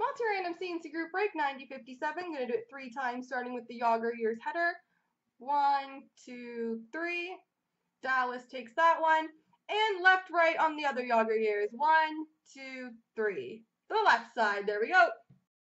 Multi-random C&C group break 9057. Going to do it 3 times, starting with the Yager Years header. 1, 2, 3. Dallas takes that one. And left, right on the other Yager Years. 1, 2, 3. The left side. There we go.